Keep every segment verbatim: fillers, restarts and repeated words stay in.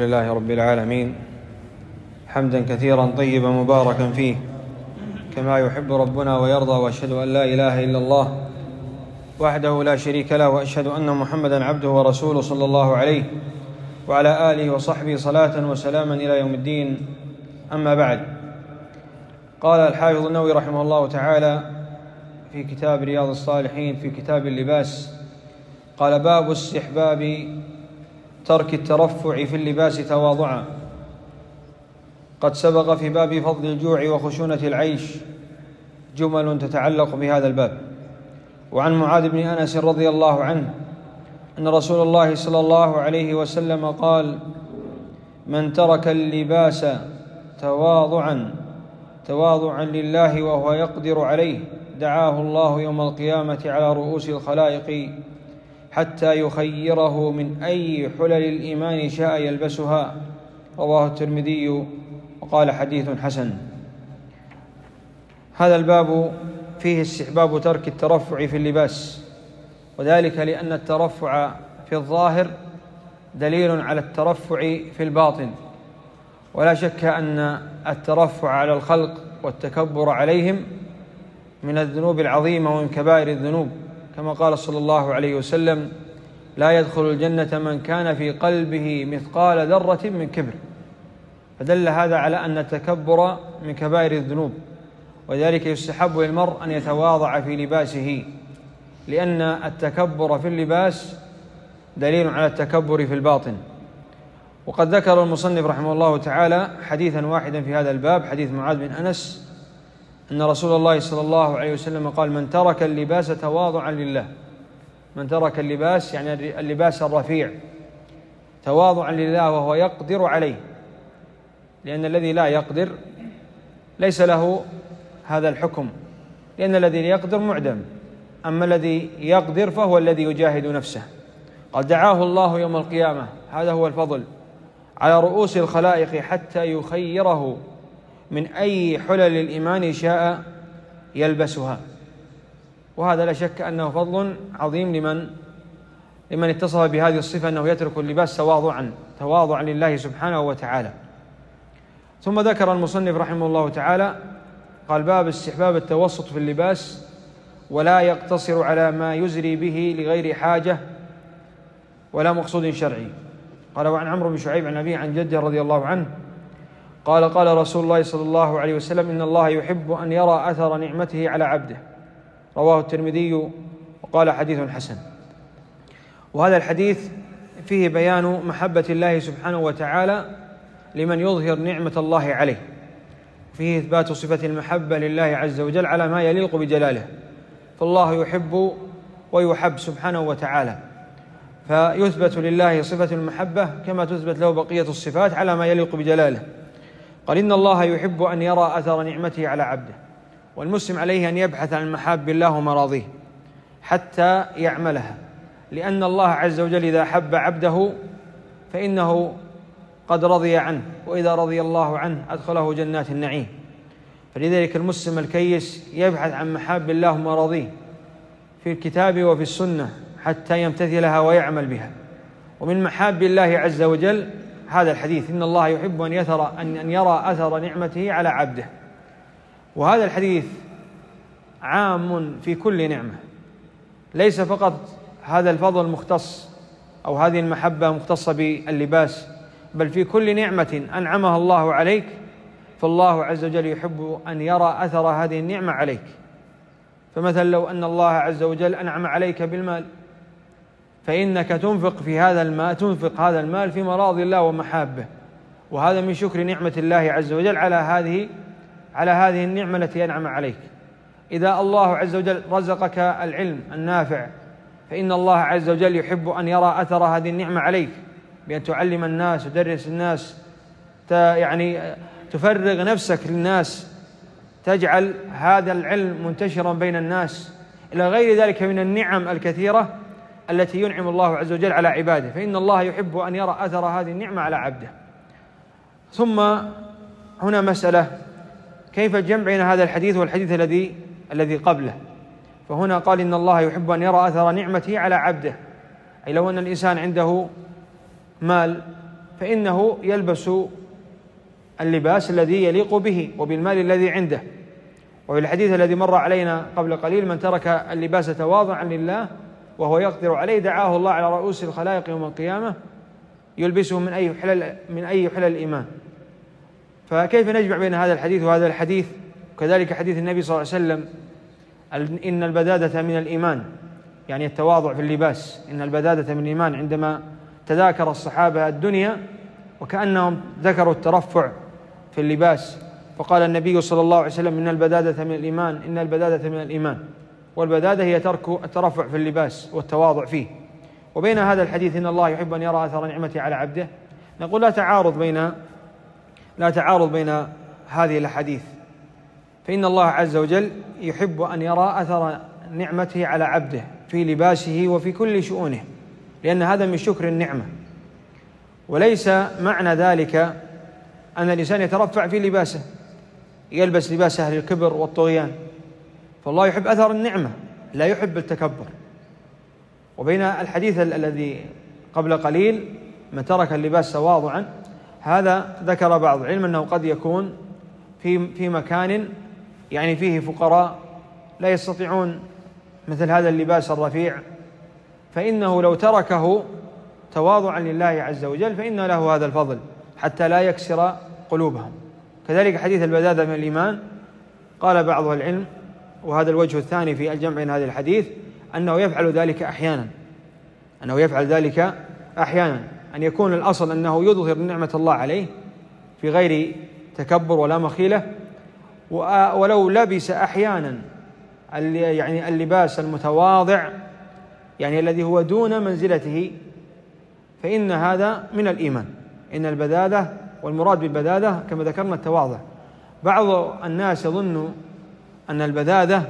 لله رب العالمين حمدا كثيرا طيبا مباركا فيه كما يحب ربنا ويرضى، وأشهد أن لا إله إلا الله وحده لا شريك له، وأشهد أن محمدا عبده ورسوله صلى الله عليه وعلى آله وصحبه صلاة وسلاما إلى يوم الدين. أما بعد، قال الحافظ النووي رحمه الله تعالى في كتاب رياض الصالحين في كتاب اللباس، قال: باب استحباب ترك الترفع في اللباس تواضعا. قد سبق في باب فضل الجوع وخشونة العيش جمل تتعلق بهذا الباب. وعن معاذ بن أنس رضي الله عنه أن رسول الله صلى الله عليه وسلم قال: من ترك اللباس تواضعا تواضعا لله وهو يقدر عليه دعاه الله يوم القيامة على رؤوس الخلائق حتى يخيره من أي حلل الإيمان شاء يلبسها. رواه الترمذي وقال حديث حسن. هذا الباب فيه استحباب ترك الترفع في اللباس، وذلك لأن الترفع في الظاهر دليل على الترفع في الباطن، ولا شك أن الترفع على الخلق والتكبر عليهم من الذنوب العظيمة ومن كبائر الذنوب، كما قال صلى الله عليه وسلم: لا يدخل الجنة من كان في قلبه مثقال ذرة من كبر. فدل هذا على أن التكبر من كبائر الذنوب، وذلك يستحب للمرء أن يتواضع في لباسه، لأن التكبر في اللباس دليل على التكبر في الباطن. وقد ذكر المصنف رحمه الله تعالى حديثا واحدا في هذا الباب، حديث معاذ بن أنس أن رسول الله صلى الله عليه وسلم قال: من ترك اللباس تواضعا لله. من ترك اللباس يعني اللباس الرفيع تواضعا لله وهو يقدر عليه، لأن الذي لا يقدر ليس له هذا الحكم، لأن الذي يقدر معدم، أما الذي يقدر فهو الذي يجاهد نفسه. قد دعاه الله يوم القيامة، هذا هو الفضل، على رؤوس الخلائق حتى يخيره من أي حلل الإيمان شاء يلبسها. وهذا لا شك أنه فضل عظيم لمن لمن اتصف بهذه الصفة، أنه يترك اللباس تواضعا تواضعا لله سبحانه وتعالى. ثم ذكر المصنف رحمه الله تعالى قال: باب استحباب التوسط في اللباس ولا يقتصر على ما يزري به لغير حاجة ولا مقصود شرعي. قال: وعن عمرو بن شعيب عن أبيه عن جده رضي الله عنه قال: قال رسول الله صلى الله عليه وسلم: إن الله يحب أن يرى أثر نعمته على عبده. رواه الترمذي وقال حديث حسن. وهذا الحديث فيه بيان محبة الله سبحانه وتعالى لمن يظهر نعمة الله عليه، فيه إثبات صفة المحبة لله عز وجل على ما يليق بجلاله، فالله يحب ويحب سبحانه وتعالى، فيثبت لله صفة المحبة كما تثبت له بقية الصفات على ما يليق بجلاله. قال: إن الله يحب أن يرى أثر نعمته على عبده، والمسلم عليه أن يبحث عن محاب الله ومراضيه حتى يعملها، لأن الله عز وجل إذا حب عبده فإنه قد رضي عنه، وإذا رضي الله عنه أدخله جنات النعيم. فلذلك المسلم الكيس يبحث عن محاب الله ومراضيه في الكتاب وفي السنة حتى يمتثلها ويعمل بها. ومن محاب الله عز وجل هذا الحديث: إن الله يحب أن يثر أن يرى أثر نعمته على عبده. وهذا الحديث عام في كل نعمة، ليس فقط هذا الفضل مختص أو هذه المحبة مختصة باللباس، بل في كل نعمة أنعمها الله عليك فالله عز وجل يحب أن يرى أثر هذه النعمة عليك. فمثلا لو أن الله عز وجل أنعم عليك بالمال، فإنك تنفق في هذا المال تنفق هذا المال في مراضي الله ومحابه، وهذا من شكر نعمة الله عز وجل على هذه على هذه النعمة التي أنعم عليك. إذا الله عز وجل رزقك العلم النافع، فإن الله عز وجل يحب أن يرى أثر هذه النعمة عليك بأن تعلم الناس وتدرس الناس، يعني تفرغ نفسك للناس، تجعل هذا العلم منتشرا بين الناس، إلى غير ذلك من النعم الكثيرة التي ينعم الله عز وجل على عباده. فإن الله يحب أن يرى أثر هذه النعمة على عبده. ثم هنا مسألة: كيف الجمع بين هذا الحديث والحديث الذي الذي قبله؟ فهنا قال: إن الله يحب أن يرى أثر نعمته على عبده، أي لو أن الإنسان عنده مال فإنه يلبس اللباس الذي يليق به وبالمال الذي عنده. وفي الحديث الذي مر علينا قبل قليل: من ترك اللباس تواضعا لله وهو يقدر عليه دعاه الله على رؤوس الخلائق يوم القيامة يلبسه من أي حلل من أي حلل الإيمان. فكيف نجمع بين هذا الحديث وهذا الحديث؟ وكذلك حديث النبي صلى الله عليه وسلم: إن البدادة من الإيمان، يعني التواضع في اللباس، إن البدادة من الإيمان. عندما تذاكر الصحابة الدنيا وكأنهم ذكروا الترفع في اللباس، فقال النبي صلى الله عليه وسلم: إن البدادة من الإيمان، إن البدادة من الإيمان. والبدادة هي ترك الترفع في اللباس والتواضع فيه. وبين هذا الحديث: إن الله يحب أن يرى أثر نعمته على عبده، نقول لا تعارض بين لا تعارض بين هذه الأحاديث، فإن الله عز وجل يحب أن يرى أثر نعمته على عبده في لباسه وفي كل شؤونه، لأن هذا من شكر النعمة. وليس معنى ذلك أن الإنسان يترفع في لباسه، يلبس لباس أهل الكبر والطغيان، فالله يحب أثر النعمة، لا يحب التكبر. وبين الحديث الذي قبل قليل: من ترك اللباس تواضعا، هذا ذكر بعض العلم أنه قد يكون في في مكان يعني فيه فقراء لا يستطيعون مثل هذا اللباس الرفيع، فإنه لو تركه تواضعا لله عز وجل فإن له هذا الفضل حتى لا يكسر قلوبهم. كذلك حديث البدادة من الإيمان، قال بعض العلم، وهذا الوجه الثاني في الجمع بين هذا الحديث، أنه يفعل ذلك أحيانا أنه يفعل ذلك أحيانا أن يكون الأصل أنه يظهر نعمة الله عليه في غير تكبر ولا مخيلة، ولو لبس أحيانا يعني اللباس المتواضع، يعني الذي هو دون منزلته، فإن هذا من الإيمان. إن البدادة، والمراد بالبدادة كما ذكرنا التواضع. بعض الناس يظن أن البدادة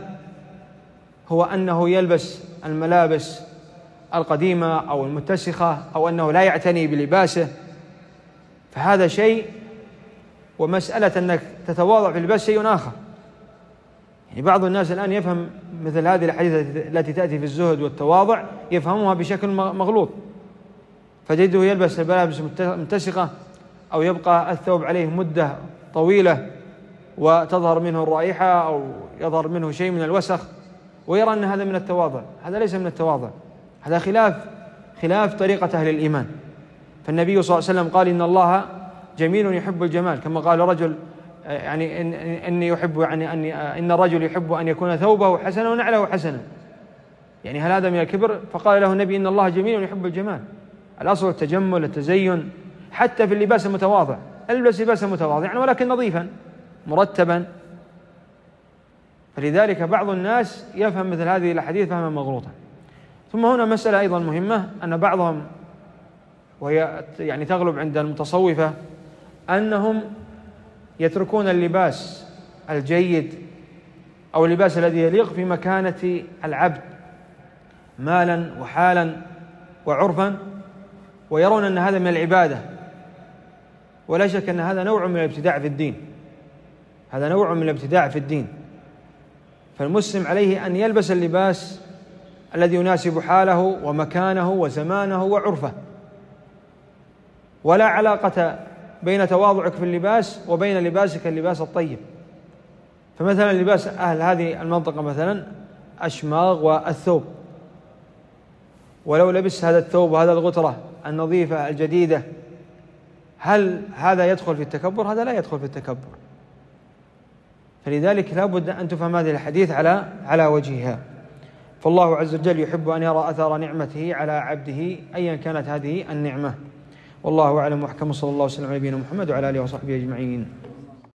هو أنه يلبس الملابس القديمة أو المتسخة، أو أنه لا يعتني بلباسه، فهذا شيء، ومسألة أنك تتواضع في اللباس شيء آخر. يعني بعض الناس الآن يفهم مثل هذه الحديث التي تأتي في الزهد والتواضع، يفهمها بشكل مغلوط، فتجده يلبس الملابس متسخة أو يبقى الثوب عليه مدة طويلة وتظهر منه الرائحة أو يظهر منه شيء من الوسخ، ويرى أن هذا من التواضع. هذا ليس من التواضع، هذا خلاف خلاف طريقة أهل الإيمان. فالنبي صلى الله عليه وسلم قال: إن الله جميل يحب الجمال، كما قال رجل يعني إن إني يحب يعني أن إن الرجل يحب أن يكون ثوبه حسنا ونعله حسنا، يعني هل هذا من الكبر؟ فقال له النبي: إن الله جميل يحب الجمال. الأصل التجمل، التزين، حتى في اللباس المتواضع، البس لباسا متواضعا ولكن نظيفا مرتبا. فلذلك بعض الناس يفهم مثل هذه الأحاديث فهما مغلوطا. ثم هنا مسألة أيضا مهمة، أن بعضهم، وهي يعني تغلب عند المتصوفة، أنهم يتركون اللباس الجيد أو اللباس الذي يليق في مكانة العبد مالا وحالا وعرفا، ويرون أن هذا من العبادة. ولا شك أن هذا نوع من الابتداع في الدين، هذا نوع من الابتداع في الدين. فالمسلم عليه أن يلبس اللباس الذي يناسب حاله ومكانه وزمانه وعرفه، ولا علاقة بين تواضعك في اللباس وبين لباسك اللباس الطيب. فمثلا لباس أهل هذه المنطقة مثلا أشماغ والثوب، ولو لبس هذا الثوب وهذا الغترة النظيفة الجديدة، هل هذا يدخل في التكبر؟ هذا لا يدخل في التكبر. فلذلك لا بد أن تفهم هذه الحديث على على وجهها. فالله عز وجل يحب أن يرى أثر نعمته على عبده أيا كانت هذه النعمة. والله أعلم، وأحكم. صلى الله وسلم على نبينا محمد وعلى آله وصحبه أجمعين.